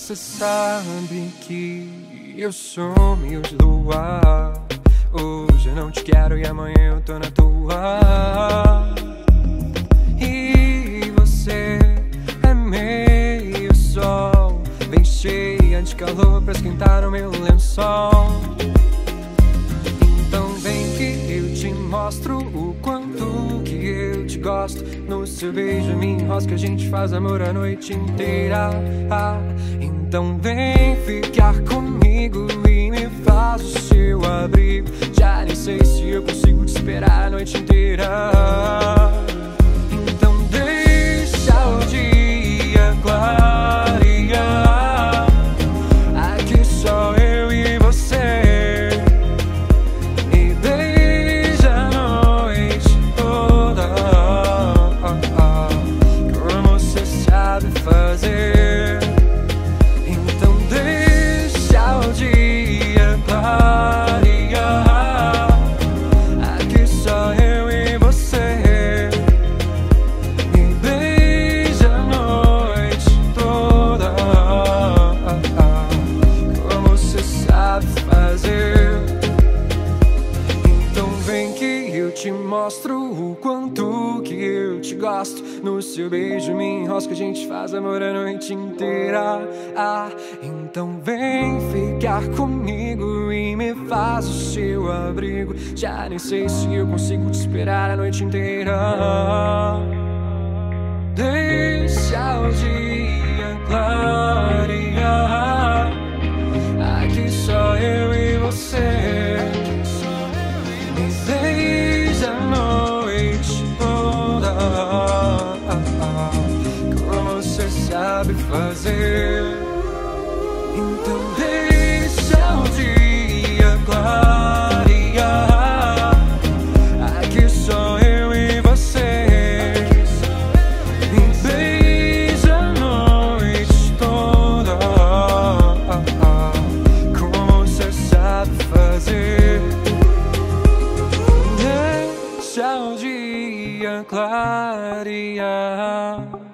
Você sabe que eu sou meio de lua. Hoje eu não te quero e amanhã eu tô na tua. E você é meio sol, bem cheia de calor pra esquentar o meu lençol. Então vem que eu te mostro o quanto que eu te gosto. No seu beijo me enrosca, a gente faz amor a noite inteira. Então vem ficar comigo e me faz o seu abrigo. Já nem sei se eu consigo te esperar a noite inteira. Então deixa o dia clarear. Aqui só eu e você. E beija a noite toda, como você sabe fazer. Aqui só eu e você. E beija a noite toda, como você sabe fazer. Então vem que eu te mostro o quanto que eu te gosto. No seu beijo me enrosca, a gente faz amor a noite inteira. Então vem ficar comigo e me faz o seu abrigo. Já nem sei se eu consigo te esperar a noite inteira. Deixa o dia clarear. Aqui só eu e você. Me beija a noite toda, como você sabe fazer. Então deixa o dia clarear. Aqui só eu e você. Me beija a noite toda, como você sabe fazer. Deixa o dia clarear.